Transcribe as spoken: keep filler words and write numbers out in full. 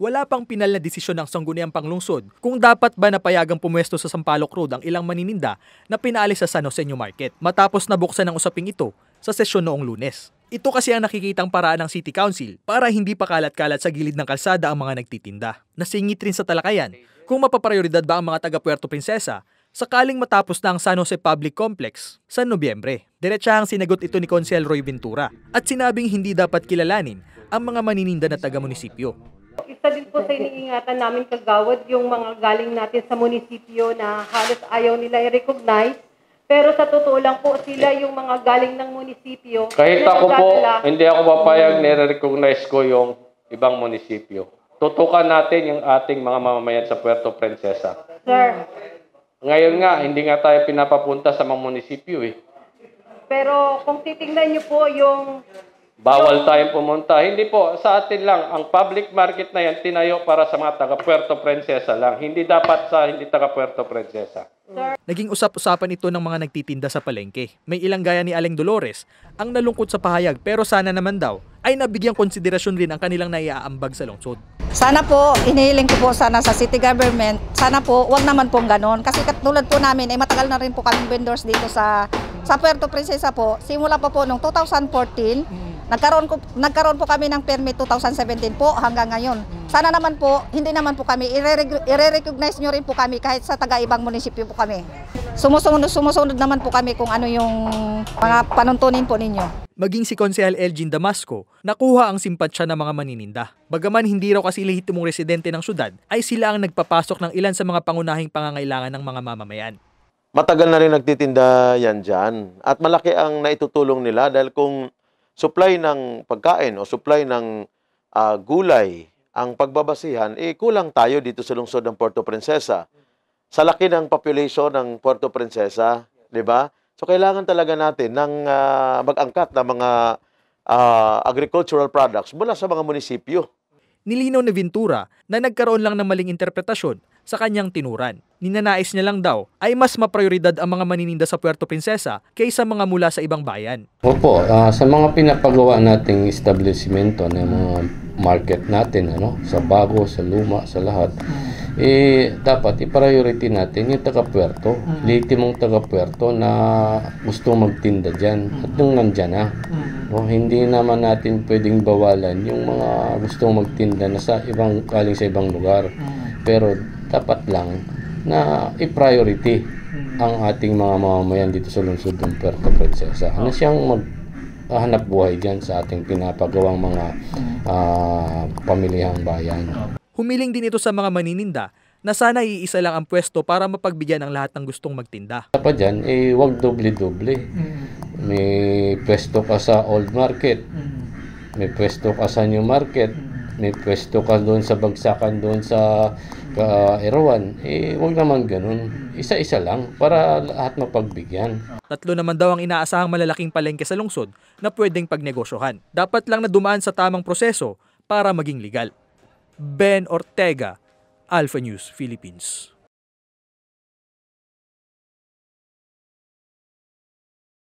Wala pang pinal na desisyon ng Sangguniang Panglungsod kung dapat ba napayagang pumwesto sa Sampaloc Road ang ilang manininda na pinaalis sa San Jose New Market matapos nabuksan ang usaping ito sa sesyon noong Lunes. Ito kasi ang nakikitang paraan ng City Council para hindi pa kalat-kalat sa gilid ng kalsada ang mga nagtitinda. Nasingit rin sa talakayan kung mapaprioridad ba ang mga taga Puerto Princesa sakaling matapos na ang San Jose Public Complex sa Nobyembre. Diretsahang sinagot ito ni Konsehal Roy Ventura at sinabing hindi dapat kilalanin ang mga manininda na taga-munisipyo. Isa din po sa iniingatan namin kagawad yung mga galing natin sa munisipyo na halos ayaw nila i-recognize. Pero sa totoo lang po sila yung mga galing ng munisipyo. Kahit ako po, hindi ako papayag nire-recognize ko yung ibang munisipyo. Tutukan natin yung ating mga mamamayan sa Puerto Princesa. Sir. Ngayon nga, hindi nga tayo pinapapunta sa mga munisipyo eh. Pero kung titingnan niyo po yung... Bawal tayong pumunta. Hindi po, sa atin lang. Ang public market na yan, tinayo para sa mga taga Puerto Princesa lang. Hindi dapat sa hindi taga Puerto Princesa. Naging usap-usapan ito ng mga nagtitinda sa palengke. May ilang gaya ni Aling Dolores ang nalungkot sa pahayag pero sana naman daw ay nabigyang konsiderasyon rin ang kanilang naiaambag sa lungsod. Sana po, inihiling ko po sana sa city government, sana po, wag naman pong ganon. Kasi katulad po namin, ay matagal na rin po kaming vendors dito sa sa Puerto Princesa po. Simula pa po noong two thousand fourteen, nagkaroon, ko, nagkaroon po kami ng permit two thousand seventeen po hanggang ngayon. Sana naman po, hindi naman po kami, i-recognize nyo rin po kami kahit sa taga-ibang munisipyo po kami. Sumusunod, sumusunod naman po kami kung ano yung mga panuntunin po ninyo. Maging si Konsehal Elgin Damasco, nakuha ang simpatsya ng mga manininda. Bagaman hindi raw kasi lehitimong residente ng syudad, ay sila ang nagpapasok ng ilan sa mga pangunahing pangangailangan ng mga mamamayan. Matagal na rin nagtitinda yan dyan. At malaki ang naitutulong nila dahil kung supply ng pagkain o supply ng uh, gulay ang pagbabasihan, eh kulang tayo dito sa lungsod ng Puerto Princesa. Sa laki ng population ng Puerto Princesa, di ba? So kailangan talaga natin ng uh, mag-angkat ng mga uh, agricultural products mula sa mga munisipyo. Nilinaw ni Ventura na nagkaroon lang ng maling interpretasyon sa kanyang tinuran. Ninanais niya lang daw ay mas maprioridad ang mga manininda sa Puerto Princesa kaysa mga mula sa ibang bayan. Opo, uh, sa mga pinapagawa nating establishmento ng mga market natin, ano, sa bago, sa luma, sa lahat, eh dapat i-priority natin yung taga-Puerto, lehitimong taga-Puerto na gusto magtinda dyan at nung nandyan na. No, hindi naman natin pwedeng bawalan yung mga gustong magtinda na sa ibang galing sa ibang lugar. Pero dapat lang na i-priority ang ating mga mamamayan dito sa lungsod ng Puerto Princesa. Ano siyang maghanap buhay diyan sa ating pinapagawang mga uh, pamilihang bayan. Humiling din ito sa mga manininda na sana iisa lang ang pwesto para mapagbigyan ang lahat ng gustong magtinda. Pa dyan, eh, wag doble-doble. May pwesto ka sa Old Market, may pwesto ka sa New Market, may pwesto ka doon sa Bagsakan, doon sa uh, Erawan. Eh, wag naman ganun. Isa-isa lang para lahat mapagbigyan. Tatlo naman daw ang inaasahang malalaking palengke sa lungsod na pwedeng pagnegosyohan. Dapat lang na dumaan sa tamang proseso para maging legal. Ben Ortega, Alpha News, Philippines.